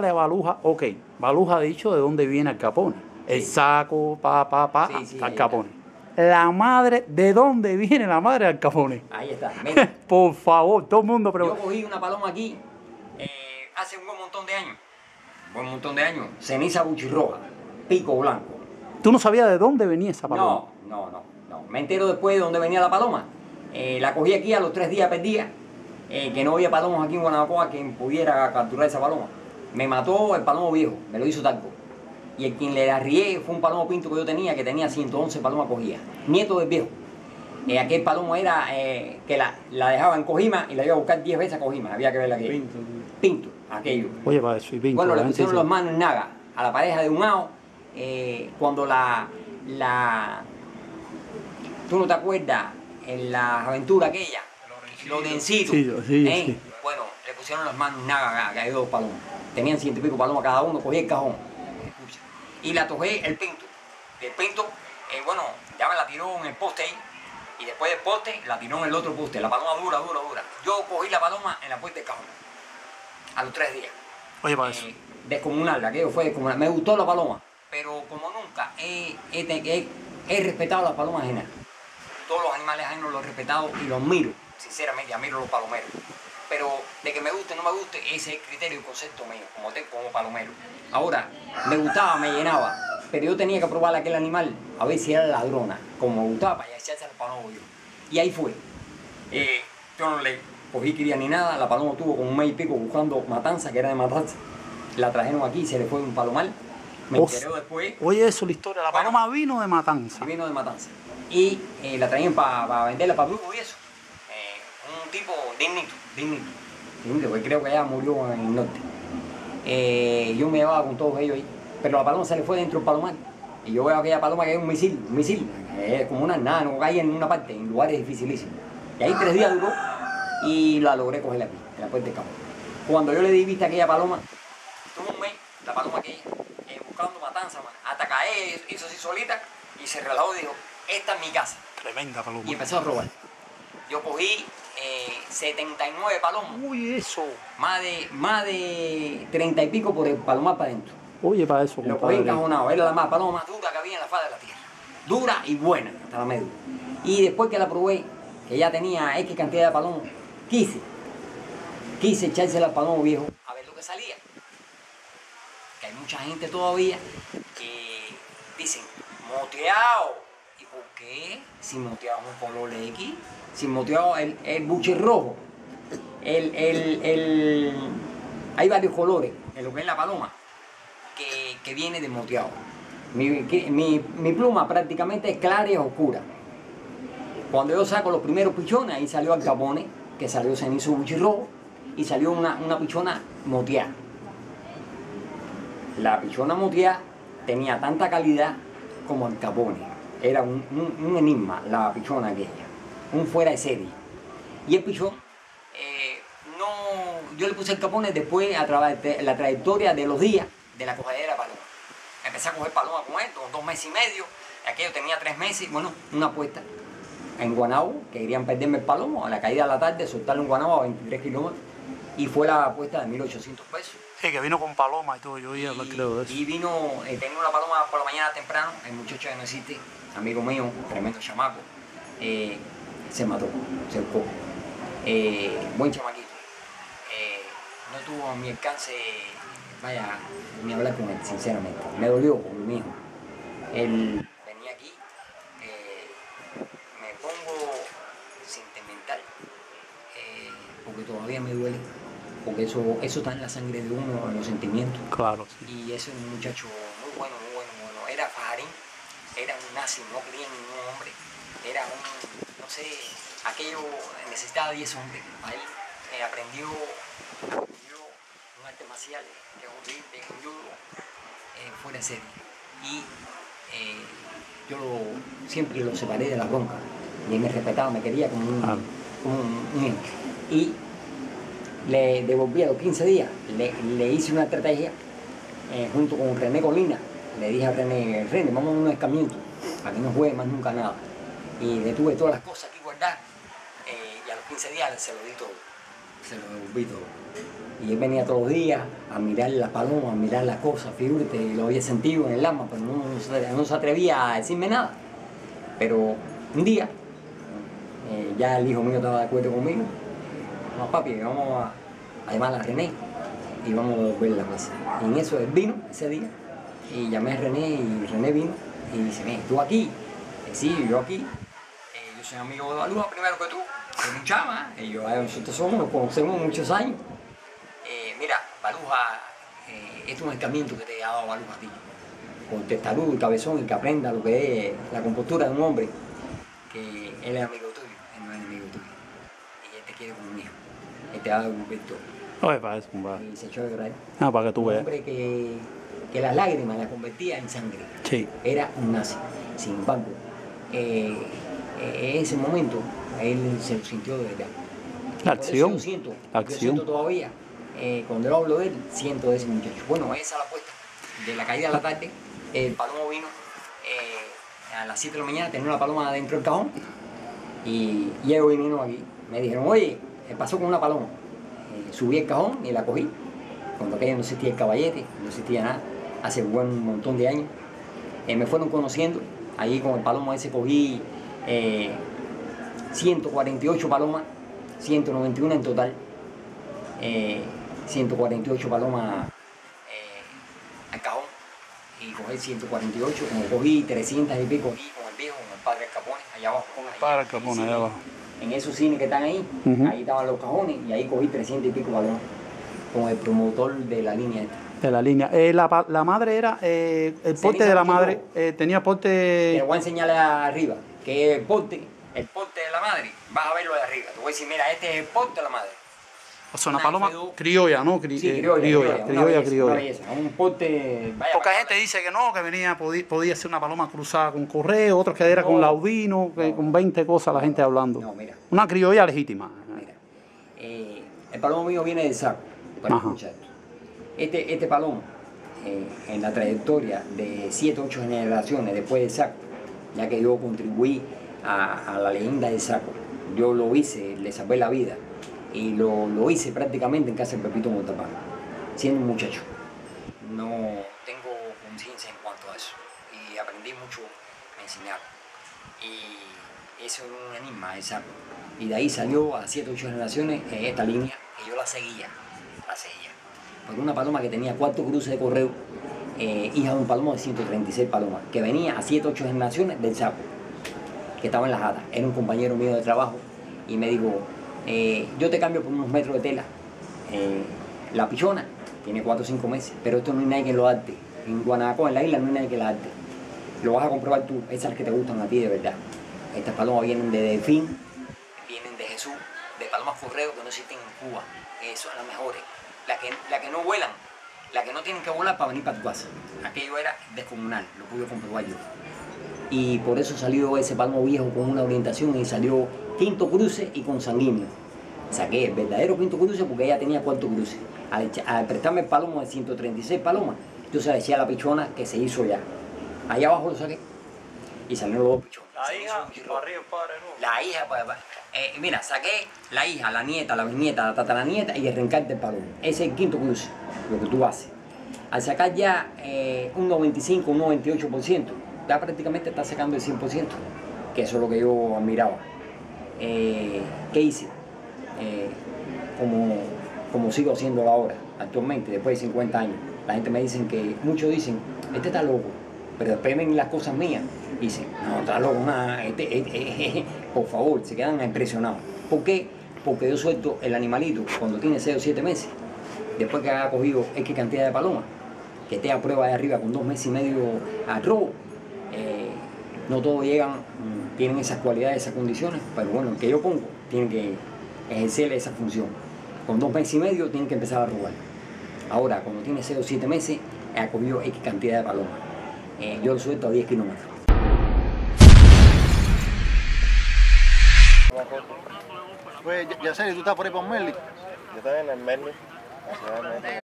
pregúntale a Baluja, ok, Baluja ha dicho de dónde viene Al Capone. Sí. El saco, Al Capone. La madre, ¿de dónde viene la madre de Al Capone? Ahí está, mira. Por favor, todo el mundo pregunta. Yo cogí una paloma aquí hace un buen montón de años. Ceniza buchirroja, pico blanco. ¿Tú no sabías de dónde venía esa paloma? No. Me entero después de dónde venía la paloma. La cogí aquí a los 3 días perdida. Que no había palomos aquí en Guanabacoa quien pudiera capturar esa paloma. Me mató el palomo viejo, me lo hizo talco. Y el quien le arrié fue un palomo pinto que yo tenía, que tenía 111 palomas cogidas. Nieto del viejo. Aquel palomo era que la dejaba en Cojima y la iba a buscar 10 veces a Cojima. Había que verla aquello. Pinto, aquello. Oye, para eso, y Pinto. Bueno, le pusieron los manos en Naga a la pareja de Humao cuando ¿tú no te acuerdas? En la aventura aquella, Lorencito. Sí. Bueno, le pusieron las manos en Naga, que hay 2 palomas. Tenían 100 y pico palomas cada uno, cogí el cajón. Y la tojé el Pinto. El Pinto, bueno, ya me la tiró en el poste ahí. Y después del poste, la tiró en el otro poste. La paloma dura. Yo cogí la paloma en la puerta del cajón. A los 3 días. Oye, para eso. Descomunal, aquello fue descomunal. Me gustó la paloma, pero como nunca he respetado las palomas ajenas. Todos los animales ajenos los he respetado y los miro. Sinceramente, admiro los palomeros. Pero de que me guste o no me guste, ese es el criterio y concepto mío, como palomero. Ahora, me gustaba, me llenaba, pero yo tenía que probar a aquel animal a ver si era ladrona, como me gustaba, para echarse al palomo yo. Y ahí fue. Yo no le cogí cría ni nada, la paloma tuvo como un mes y pico buscando matanza, que era de matanza. La trajeron aquí, se le fue un palomar. Me enteré después. Oye, eso la historia, la paloma vino de matanza. Vino de matanza. Y la traían para venderla para Brujo y eso. Un tipo dignito, porque creo que ya murió en el norte. Yo me llevaba con todos ellos ahí, pero la paloma se le fue dentro del palomar. Y yo veo aquella paloma que es un misil, es como una nada, no cae en una parte, en lugares dificilísimos. Y ahí 3 días duró y la logré coger aquí, en la puerta del campo. Cuando yo le di vista a aquella paloma, tuvo un mes, la paloma aquella, buscando matanza, hasta caer, hizo así solita y se relajó y dijo, esta es mi casa. Tremenda paloma. Y empezó a robar. Yo cogí 79 palomas. Uy, eso. Más de 30 y pico por el palomar para adentro. Oye, para eso, lo cogí encajonado. Era la paloma más dura que había en la faz de la tierra. Dura y buena, hasta la médula. Y después que la probé, que ya tenía X cantidad de palomas, quise echársela al palomo viejo a ver lo que salía. Que hay mucha gente todavía que dicen, moteado. ¿Y por qué? Si moteado es un color X, si moteado el buchirrojo, hay varios colores en lo que es la paloma que viene de moteado. Mi pluma prácticamente es clara y oscura. Cuando yo saco los primeros pichones, ahí salió Al Capone, que salió cenizo buchirrojo, y salió una pichona moteada. La pichona moteada tenía tanta calidad como Al Capone. Era un enigma la pichona aquella, un fuera de serie. Y el pichón, yo le puse Al Capone después a través de la trayectoria de los días de la cogedera de paloma. Empecé a coger paloma con él, 2 meses y medio, aquello tenía 3 meses, bueno, una apuesta en Guanabo, que querían perderme el palomo, a la caída de la tarde, soltarlo en Guanabo a 23 kilómetros, y fue la apuesta de 1.800 pesos. Sí, que vino con paloma y todo, yo oía hablar, creo, de eso. Y vino, tengo una paloma por la mañana temprano, el muchacho que no existe, amigo mío, tremendo chamaco, se mató, se buscó. Buen chamaquito. No tuvo a mi alcance, vaya, ni hablar con él, sinceramente. Me dolió por lo mío. Él venía aquí, me pongo sentimental, porque todavía me duele, porque eso está en la sangre de uno, en los sentimientos. Claro, sí. Y ese es un muchacho muy bueno. Era pajarín, era un nazi, no creía en ningún hombre, era no sé, aquello necesitaba 10 hombres. A él aprendió un arte marcial, que es un judo, fuera de serie. Y yo siempre lo separé de la bronca. Y él me respetaba, me quería como un hijo. Y le devolví a los 15 días, le hice una estrategia junto con René Colina. Le dije a René, vamos a un escamiento, para que no juegue más nunca nada. Y le tuve todas las cosas aquí guardadas, y a los 15 días se lo di todo. se lo devolví todo. Y él venía todos los días a mirar las palomas, a mirar las cosas, figúrate, lo había sentido en el alma, pero no se atrevía a decirme nada. Pero un día, ya el hijo mío estaba de acuerdo conmigo. No, papi, vamos a llamar a René y vamos a devolver la mesa. Y en eso él vino ese día y llamé a René y René vino y dice, ¿tú aquí? Sí, yo aquí. Yo soy amigo de Baluja primero que tú, soy un chama, y nosotros nos conocemos muchos años. Mira, Baluja, este es un escarmiento que te ha dado Baluja a ti. Con testarudo y cabezón y que aprenda lo que es la compostura de un hombre, que él es amigo tuyo, él no es enemigo tuyo. Y él te quiere como un hijo, él te va a devolver todo. Oye, para eso, compadre. Y se echó a llorar. Para que tú veas. Un hombre que las lágrimas las convertía en sangre. Sí. Era un nazi. Sin embargo, en ese momento, él se lo sintió de verdad. La acción. Yo siento, la acción. Yo siento todavía, cuando yo hablo de él, siento de ese muchacho. Bueno, esa es la apuesta. De la caída de la tarde, el palomo vino a las 7 de la mañana, tenía una paloma dentro del cajón. Y ellos vinieron aquí. Me dijeron, oye, ¿qué pasó con una paloma? Subí el cajón y la cogí. Cuando aquella no existía el caballete, no existía nada, hace un buen montón de años. Me fueron conociendo. Ahí con el palomo ese cogí 148 palomas, 191 en total. 148 palomas al cajón. Y cogí 148, como cogí 300 y pico aquí con el viejo, con el padre Al Capone, allá abajo. Con el padre Al Capone, allá abajo. En esos cines que están ahí, ahí estaban los cajones y ahí cogí 300 y pico palomas con el promotor de la línea esta. De la línea. La madre era, el porte de la madre tenía porte... Te voy a enseñarle arriba, que el porte de la madre, vas a verlo de arriba. Te voy a decir, mira, este es el porte de la madre. O sea, una paloma criolla, ¿no? Sí, criolla. Un porte... Poca gente dice que no, que venía, podía ser una paloma cruzada con correo, otros que era con laudino, con 20 cosas la gente hablando. No, mira. Una criolla legítima. Mira, el palomo mío viene del saco, para escuchar esto. Este palomo, en la trayectoria de 7 o 8 generaciones después del saco, ya que yo contribuí a la leyenda del saco, yo lo hice, le salvé la vida. Y lo hice prácticamente en casa de Pepito Montapán, siendo un muchacho. No tengo conciencia en cuanto a eso. Y aprendí mucho a enseñar. Y eso es un enigma, el saco. Y de ahí salió a 7 o 8 generaciones esta línea, que yo la seguía. Porque una paloma que tenía 4 cruces de correo, hija de un palomo de 136 palomas, que venía a 7 o 8 generaciones del saco, que estaba en las hadas. Era un compañero mío de trabajo y me dijo, yo te cambio por unos metros de tela. La pichona tiene 4 o 5 meses, pero esto no hay nadie que lo arte. En Guanaco, en la isla, no hay nadie que la arte. Lo vas a comprobar tú, esas que te gustan a ti de verdad. Estas palomas vienen de Delfín, vienen de Jesús, de palomas correo que no existen en Cuba. Son las mejores. Las que no vuelan, las que no tienen que volar para venir para tu casa. Aquello era descomunal, lo pude comprobar yo. Y por eso salió ese palomo viejo con una orientación y salió quinto cruce y con sanguíneo. Saqué el verdadero quinto cruce porque ella tenía 4 cruces. Al prestarme el palomo de 136 palomas, yo se le eché a la pichona que se hizo ya. Allá abajo lo saqué y salieron los 2 pichones. La hija, para arriba el padre, ¿no? La hija, mira, saqué la hija, la nieta, la bisnieta, la tataranieta y el reencarte del palomo. Ese es el quinto cruce, lo que tú haces. Al sacar ya un 95, un 98%, ya prácticamente está sacando el 100%, que eso es lo que yo admiraba. ¿Qué hice? Como sigo haciéndolo ahora, actualmente, después de 50 años. La gente me dice que, muchos dicen, este está loco, pero después ven las cosas mías y dicen, no, está loco, nada, por favor, se quedan impresionados. ¿Por qué? Porque yo suelto el animalito cuando tiene 6 o 7 meses, después que haya cogido X cantidad de palomas, que esté a prueba de arriba con 2 meses y medio al robo. No todos llegan, tienen esas cualidades, esas condiciones, pero bueno, el que yo pongo tiene que ejercer esa función. Con 2 meses y medio tienen que empezar a robar. Ahora, cuando tiene 6 o 7 meses, ha cogido X cantidad de palomas. Yo lo suelto a 10 kilómetros. Pues, ya sé, tú estás por ahí por Merli. Yo estoy en el Merli.